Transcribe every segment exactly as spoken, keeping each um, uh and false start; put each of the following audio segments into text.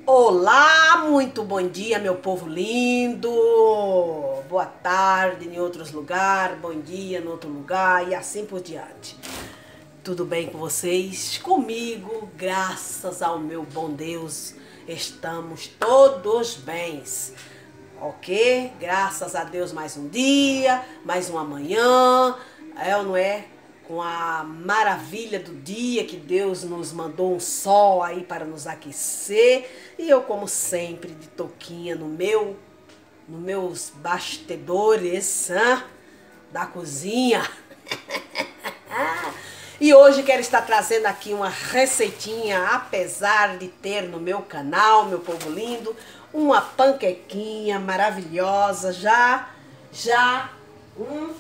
Olá, muito bom dia, meu povo lindo. Boa tarde em outros lugares, bom dia em outro lugar e assim por diante. Tudo bem com vocês? Comigo, graças ao meu bom Deus, estamos todos bens. Ok? Graças a Deus mais um dia, mais uma manhã, é ou não é? Com a maravilha do dia que Deus nos mandou um sol aí para nos aquecer. E eu, como sempre, de touquinha no meu, nos meus bastidores hein, da cozinha. E hoje quero estar trazendo aqui uma receitinha, apesar de ter no meu canal, meu povo lindo, uma panquequinha maravilhosa, já, já, hum,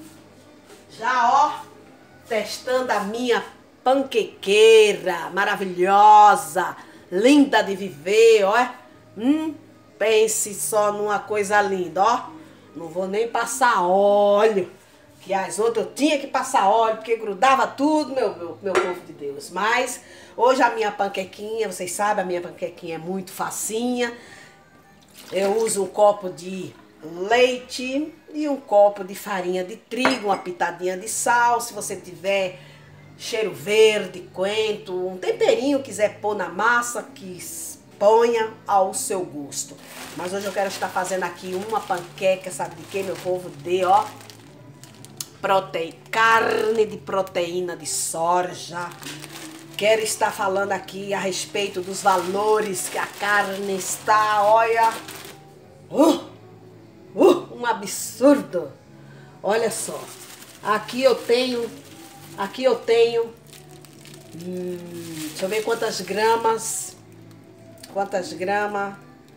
já ó, testando a minha panquequeira maravilhosa, linda de viver, ó. Hum, pense só numa coisa linda, ó. Não vou nem passar óleo, que as outras eu tinha que passar óleo, porque grudava tudo, meu, meu, meu povo de Deus. Mas hoje a minha panquequinha, vocês sabem, a minha panquequinha é muito facinha. Eu uso um copo de leite e um copo de farinha de trigo, uma pitadinha de sal. Se você tiver cheiro verde, coentro, um temperinho quiser pôr na massa, que ponha ao seu gosto. Mas hoje eu quero estar fazendo aqui uma panqueca, sabe de que, meu povo? De, ó, proteína, carne de proteína de soja. Quero estar falando aqui a respeito dos valores que a carne está, olha, uh, uh, um absurdo. Olha só, aqui eu tenho, aqui eu tenho, hum, deixa eu ver quantas gramas, quantas gramas,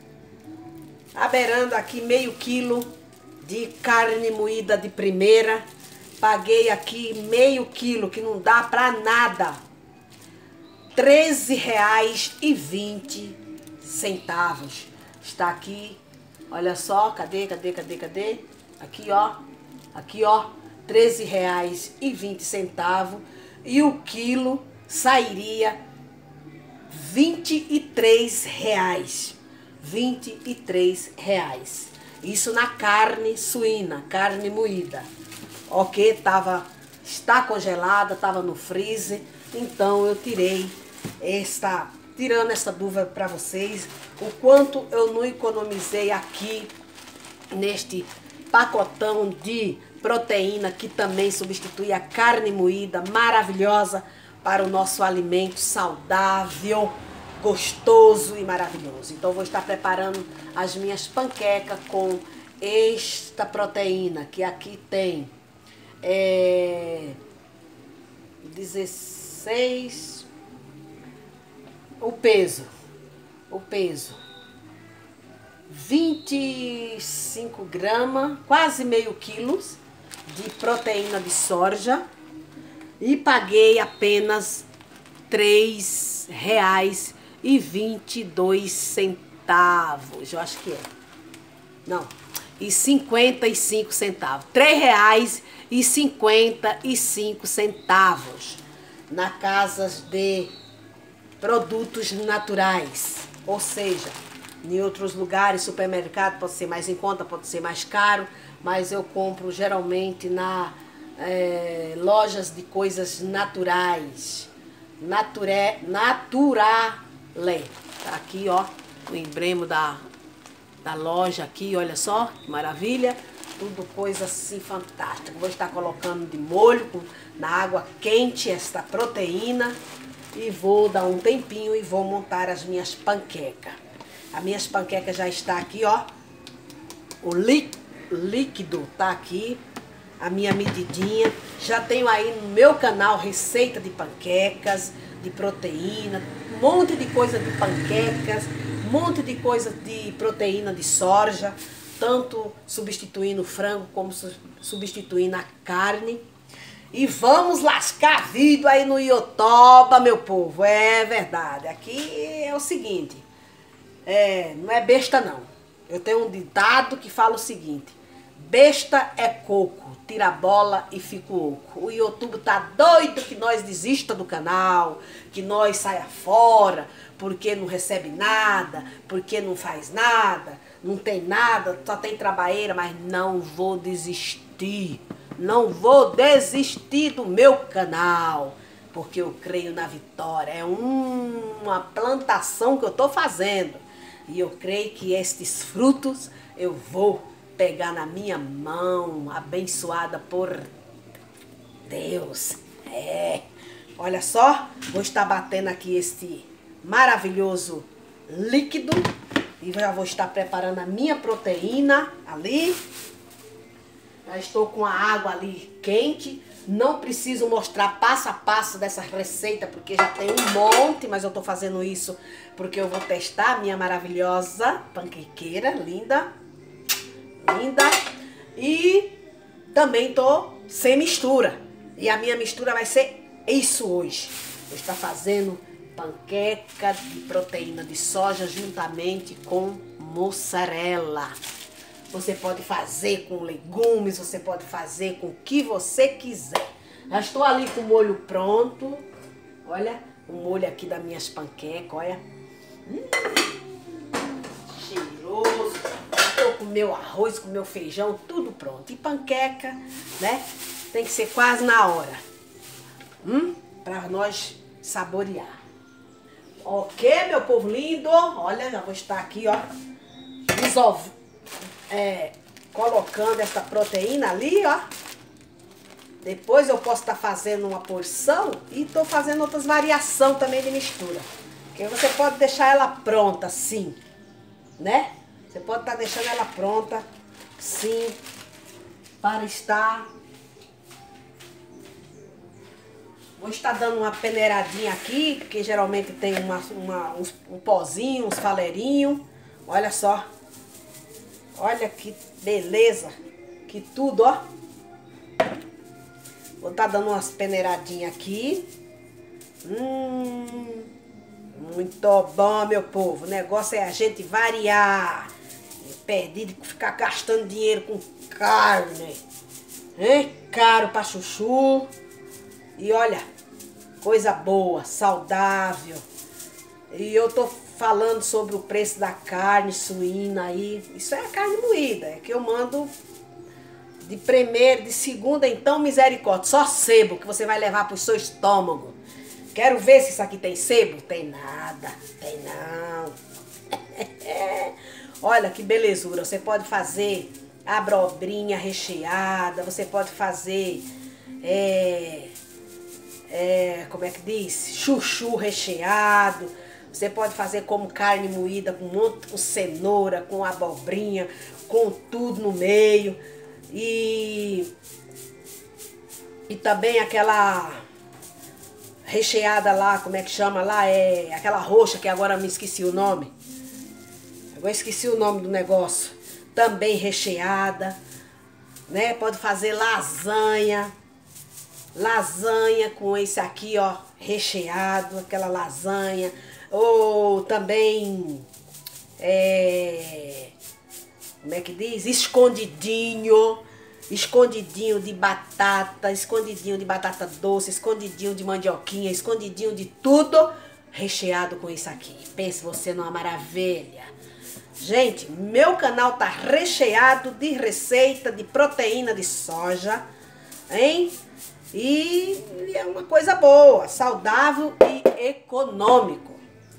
aberando aqui meio quilo de carne moída de primeira. Paguei aqui meio quilo, que não dá pra nada. treze reais e vinte centavos. Está aqui, olha só, cadê, cadê, cadê, cadê? Aqui, ó, aqui, ó, treze reais e vinte centavos. E o quilo sairia vinte e três reais. vinte e três reais. Isso na carne suína, carne moída. Ok, tava, está congelada, estava no freezer. Então eu tirei esta, tirando essa dúvida para vocês, o quanto eu não economizei aqui neste pacotão de proteína que também substitui a carne moída, maravilhosa para o nosso alimento saudável, gostoso e maravilhoso. Então eu vou estar preparando as minhas panquecas com esta proteína, que aqui tem é, dezesseis, o peso, o peso, vinte e cinco gramas, quase meio quilo de proteína de soja, e paguei apenas três reais e vinte e dois centavos, eu acho que é, não, e cinquenta e cinco centavos, três reais e cinquenta e cinco centavos, na casas de produtos naturais, ou seja, em outros lugares, supermercado pode ser mais em conta, pode ser mais caro, mas eu compro geralmente na é, lojas de coisas naturais, Nature, Naturale, tá aqui ó, o emblema da, da loja aqui, olha só, que maravilha, tudo coisa assim fantástica. Vou estar colocando de molho com, na água quente esta proteína. E vou dar um tempinho e vou montar as minhas panquecas. As minhas panquecas já está aqui, ó. O líquido tá aqui. A minha medidinha. Já tenho aí no meu canal receita de panquecas, de proteína, um monte de coisa de panquecas, um monte de coisa de proteína de soja, tanto substituindo o frango como substituindo a carne. E vamos lascar a vida aí no Iotoba, meu povo. É verdade. Aqui é o seguinte. É, não é besta, não. Eu tenho um ditado que fala o seguinte. Besta é coco, tira a bola e fica o oco. O YouTube tá doido que nós desista do canal, que nós saia fora, porque não recebe nada, porque não faz nada, não tem nada, só tem trabalheira, mas não vou desistir. Não vou desistir do meu canal, porque eu creio na vitória. É um, uma plantação que eu tô fazendo. E eu creio que estes frutos eu vou pegar na minha mão, abençoada por Deus. É. Olha só, vou estar batendo aqui este maravilhoso líquido e já vou estar preparando a minha proteína ali. Já estou com a água ali quente. Não preciso mostrar passo a passo dessa receita porque já tem um monte, mas eu estou fazendo isso porque eu vou testar a minha maravilhosa panquequeira, linda, linda. E também tô sem mistura. E a minha mistura vai ser isso hoje. Vou estar fazendo panqueca de proteína de soja juntamente com mussarela. Você pode fazer com legumes, você pode fazer com o que você quiser. Já estou ali com o molho pronto. Olha, o molho aqui das minhas panquecas, olha. Hum, cheiroso. Estou com o meu arroz, com o meu feijão, tudo pronto. E panqueca, né? Tem que ser quase na hora. Hum, para nós saborear. Ok, meu povo lindo? Olha, já vou estar aqui, ó. Dissolvendo. É, colocando essa proteína ali, ó. Depois eu posso estar fazendo uma porção e tô fazendo outras variações também de mistura. Porque você pode deixar ela pronta, sim, né? Você pode estar deixando ela pronta, sim, para estar... Vou estar dando uma peneiradinha aqui, porque geralmente tem uma, uma, uns, um pozinho, uns faleirinhos. Olha só. Olha que beleza, que tudo, ó. Vou estar dando umas peneiradinhas aqui. Hum, muito bom, meu povo. O negócio é a gente variar. Perdi de ficar gastando dinheiro com carne. É caro pra chuchu. E olha, coisa boa, saudável. E eu tô falando sobre o preço da carne suína aí. Isso é a carne moída, é que eu mando de primeira, de segunda, então misericórdia. Só sebo que você vai levar pro seu estômago. Quero ver se isso aqui tem sebo. Tem nada, tem não. Olha que belezura. Você pode fazer abobrinha recheada, você pode fazer, é, é, como é que diz? Chuchu recheado. Você pode fazer como carne moída, com, monte, com cenoura, com abobrinha, com tudo no meio. E, e também aquela recheada lá, como é que chama lá? É aquela roxa que agora me esqueci o nome. Agora esqueci o nome do negócio. Também recheada, né? Pode fazer lasanha. Lasanha com esse aqui, ó, recheado, aquela lasanha. Ou também, é, como é que diz? Escondidinho, escondidinho de batata, escondidinho de batata doce, escondidinho de mandioquinha, escondidinho de tudo, recheado com isso aqui. Pense você numa maravilha. Gente, meu canal tá recheado de receita de proteína de soja, hein? E é uma coisa boa, saudável e econômico.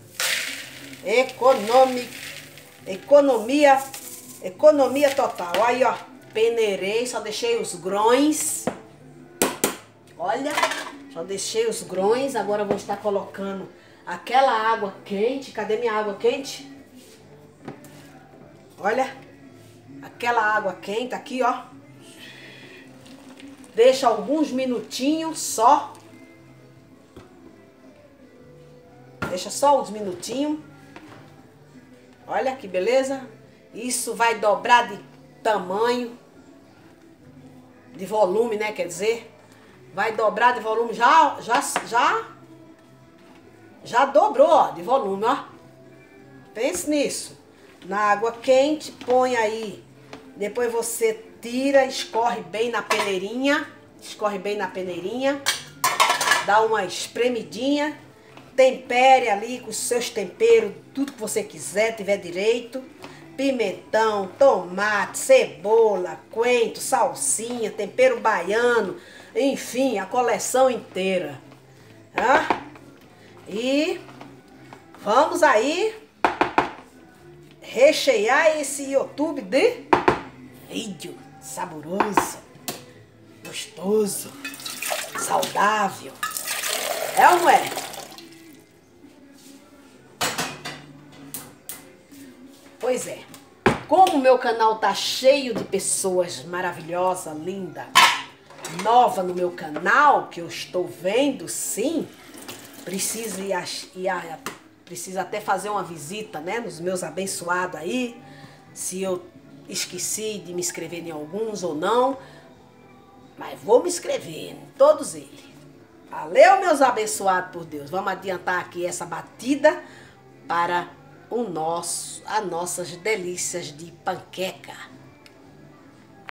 Econômico, economia, economia total. Aí, ó, peneirei, só deixei os grões. Olha, só deixei os grões. Agora eu vou estar colocando aquela água quente. Cadê minha água quente? Olha, aquela água quente aqui, ó. Deixa alguns minutinhos só. Deixa só uns minutinhos. Olha que beleza. Isso vai dobrar de tamanho, de volume, né? Quer dizer, vai dobrar de volume. Já, já, já, já dobrou, ó, de volume, ó. Pense nisso. Na água quente, põe aí. Depois você tira, escorre bem na peneirinha, escorre bem na peneirinha, dá uma espremidinha, tempere ali com os seus temperos, tudo que você quiser, tiver direito, pimentão, tomate, cebola, coentro, salsinha, tempero baiano, enfim, a coleção inteira, tá? E vamos aí rechear esse YouTube de vídeo saboroso, gostoso, saudável. É ou não é? Pois é. Como o meu canal tá cheio de pessoas maravilhosas, linda, nova no meu canal, que eu estou vendo, sim, preciso ir, a, ir a, preciso até fazer uma visita, né, nos meus abençoados aí, se eu esqueci de me inscrever em alguns ou não, mas vou me inscrever em todos eles. Valeu, meus abençoados por Deus. Vamos adiantar aqui essa batida para o nosso, as nossas delícias de panqueca.